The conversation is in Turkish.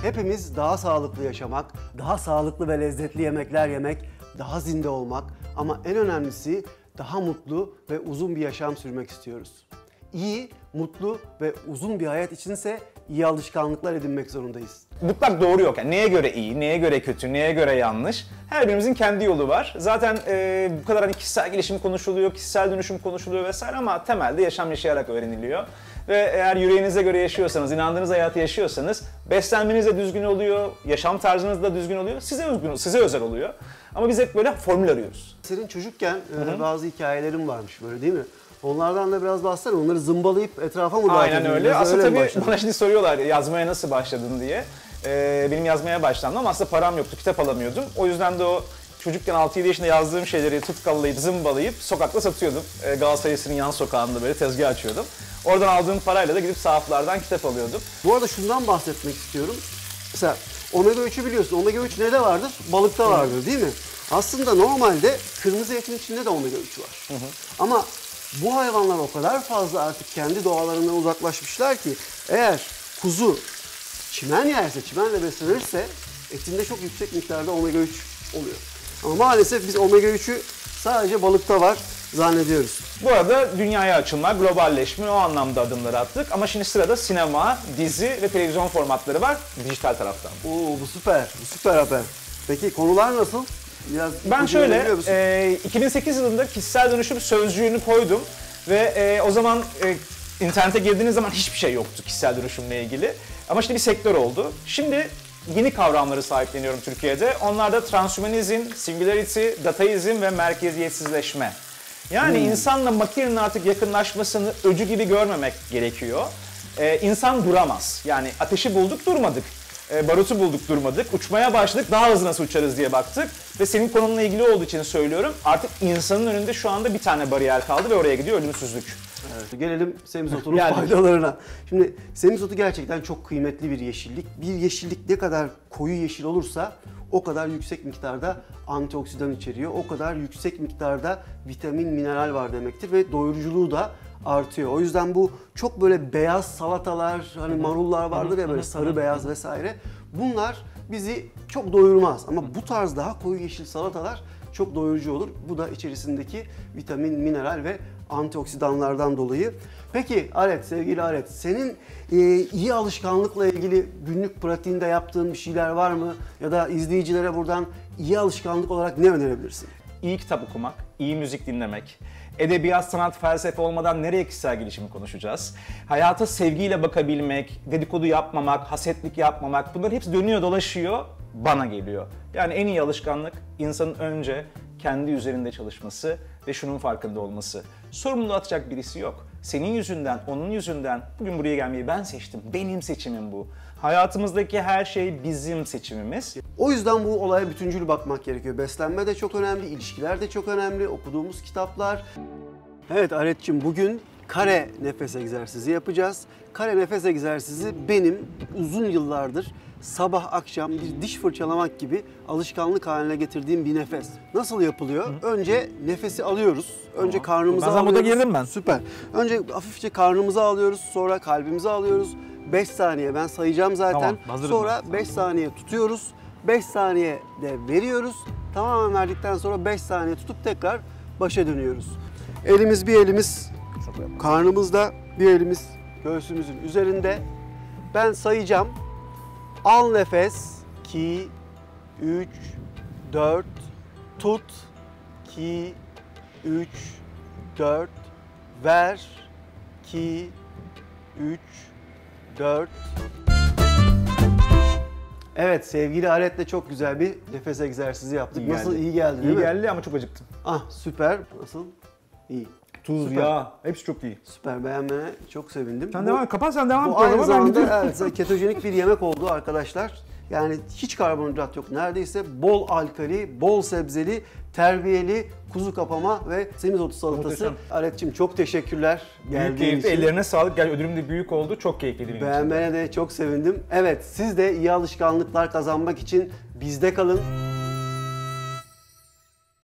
Hepimiz daha sağlıklı yaşamak, daha sağlıklı ve lezzetli yemekler yemek, daha zinde olmak ama en önemlisi daha mutlu ve uzun bir yaşam sürmek istiyoruz. İyi, mutlu ve uzun bir hayat içinse iyi alışkanlıklar edinmek zorundayız. Mutlak doğru yok. Yani neye göre iyi, neye göre kötü, neye göre yanlış. Her birimizin kendi yolu var. Zaten bu kadar hani kişisel gelişim konuşuluyor, kişisel dönüşüm konuşuluyor vesaire ama temelde yaşam yaşayarak öğreniliyor. Ve eğer yüreğinize göre yaşıyorsanız, inandığınız hayatı yaşıyorsanız beslenmeniz de düzgün oluyor, yaşam tarzınız da düzgün oluyor, size özel oluyor. Ama biz hep böyle formül arıyoruz. Senin çocukken bazı hikayelerin varmış böyle değil mi? Onlardan da biraz bahsetsene. Onları zımbalayıp etrafa mı dağıtıyordun? Aynen öyle. Aslında tabii bana şimdi soruyorlar yazmaya nasıl başladın diye. Benim yazmaya başlandım ama aslında param yoktu, kitap alamıyordum. O yüzden de o çocukken 6-7 yaşında yazdığım şeyleri tutkallayıp, zımbalayıp sokakta satıyordum. Galatasaray Eser'in yan sokağında böyle tezgah açıyordum. Oradan aldığım parayla da gidip sahaflardan kitap alıyordum. Bu arada şundan bahsetmek istiyorum. Mesela omega 3'ü biliyorsun. Omega 3 nede vardır? Balıkta vardır değil mi? Aslında normalde kırmızı etin içinde de omega 3 var. Ama bu hayvanlar o kadar fazla artık kendi doğalarından uzaklaşmışlar ki eğer kuzu çimen yerse, çimenle beslenirse etinde çok yüksek miktarda omega 3 oluyor. Ama maalesef biz omega 3'ü sadece balıkta var zannediyoruz. Bu arada dünyaya açılma, globalleşme o anlamda adımları attık. Ama şimdi sırada sinema, dizi ve televizyon formatları var dijital taraftan. Oo bu süper, bu süper haber. Peki konular nasıl? Biraz ben şöyle, 2008 yılında kişisel dönüşüm sözcüğünü koydum ve o zaman internete girdiğiniz zaman hiçbir şey yoktu kişisel dönüşümle ilgili. Ama şimdi bir sektör oldu. Şimdi yeni kavramları sahipleniyorum Türkiye'de. Onlar da transhümanizm, singularity, dataizm ve merkeziyetsizleşme. Yani insanla makinenin artık yakınlaşmasını öcü gibi görmemek gerekiyor. İnsan duramaz. Yani ateşi bulduk durmadık. Barutu bulduk durmadık. Uçmaya başladık daha hızlı nasıl uçarız diye baktık. Ve senin konunla ilgili olduğu için söylüyorum. Artık insanın önünde şu anda bir tane bariyer kaldı ve oraya gidiyor ölümsüzlük. Evet, gelelim semizotunun faydalarına. Şimdi semizotu gerçekten çok kıymetli bir yeşillik. Bir yeşillik ne kadar koyu yeşil olursa o kadar yüksek miktarda antioksidan içeriyor. O kadar yüksek miktarda vitamin, mineral var demektir ve doyuruculuğu da artıyor. O yüzden bu çok böyle beyaz salatalar, hani marullar vardır ya böyle sarı beyaz vesaire. Bunlar bizi çok doyurmaz ama bu tarz daha koyu yeşil salatalar çok doyurucu olur. Bu da içerisindeki vitamin, mineral ve antioksidanlardan dolayı. Peki Aret, sevgili Aret, senin iyi alışkanlıkla ilgili günlük pratiğinde yaptığın bir şeyler var mı? Ya da izleyicilere buradan iyi alışkanlık olarak ne önerebilirsin? İyi kitap okumak, iyi müzik dinlemek, edebiyat, sanat, felsefe olmadan nereye kişisel gelişimi konuşacağız? Hayata sevgiyle bakabilmek, dedikodu yapmamak, hasetlik yapmamak bunların hepsi dönüyor dolaşıyor, bana geliyor. Yani en iyi alışkanlık insanın önce kendi üzerinde çalışması ve şunun farkında olması. Sorumluluğu atacak birisi yok. Senin yüzünden, onun yüzünden bugün buraya gelmeyi ben seçtim. Benim seçimim bu. Hayatımızdaki her şey bizim seçimimiz. O yüzden bu olaya bütüncül bakmak gerekiyor. Beslenme de çok önemli, ilişkiler de çok önemli, okuduğumuz kitaplar. Evet Aret'ciğim bugün kare nefes egzersizi yapacağız. Kare nefes egzersizi benim uzun yıllardır sabah akşam bir diş fırçalamak gibi alışkanlık haline getirdiğim bir nefes. Nasıl yapılıyor? Önce nefesi alıyoruz. Önce karnımıza alıyoruz. Ben burada girdim ben. Süper. Önce hafifçe karnımıza alıyoruz, sonra kalbimize alıyoruz. 5 saniye ben sayacağım zaten. Tamam, sonra 5 saniye tutuyoruz. 5 saniye de veriyoruz. Tamamen verdikten sonra 5 saniye tutup tekrar başa dönüyoruz. Bir elimiz karnımızda, bir elimiz göğsümüzün üzerinde. Ben sayacağım. Al nefes. 2, 3, 4. Tut. 2, 3, 4. Ver. 2, 3, 4. Evet sevgili Aret'le çok güzel bir nefes egzersizi yaptık. Nasıl iyi geldi değil mi? İyi geldi ama çok acıktım. Ah süper. Nasıl? İyi. Tuz, Süper. yağ hepsi çok iyi. Süper beğenmene çok sevindim. Sen devam et, kapat sen devam et. Bu aynı zamanda evet, ketojenik bir yemek oldu arkadaşlar. Yani hiç karbonhidrat yok neredeyse. Bol alkali, bol sebzeli, terbiyeli kuzu kapama ve semizotu salatası. Aret'ciğim çok teşekkürler. Büyük keyifli, ellerine sağlık. Ödülüm de büyük oldu, çok keyifliydi benim için. Beğenmene de çok sevindim. Evet siz de iyi alışkanlıklar kazanmak için bizde kalın.